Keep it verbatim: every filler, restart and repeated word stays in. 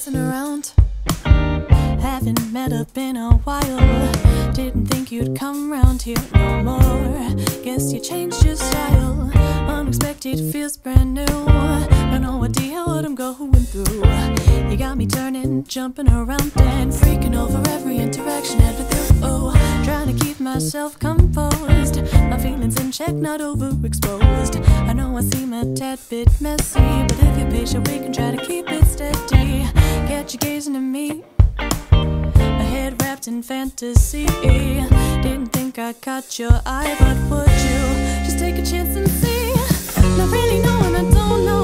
messing around. Haven't met up in a while. Didn't think you'd come round here no more. Guess you changed your style. Unexpected feels brand new. Got no idea what I'm going through. You got me turning, jumping around and freaking over every interaction ever through. Oh, trying to keep myself composed. My feelings in check, not overexposed. I know I seem a tad bit messy, but if you're patient, we can try to keep it steady. Catch you gazing at me, a head wrapped in fantasy. Didn't think I caught your eye, but would you just take a chance and see? Not really knowing, I don't know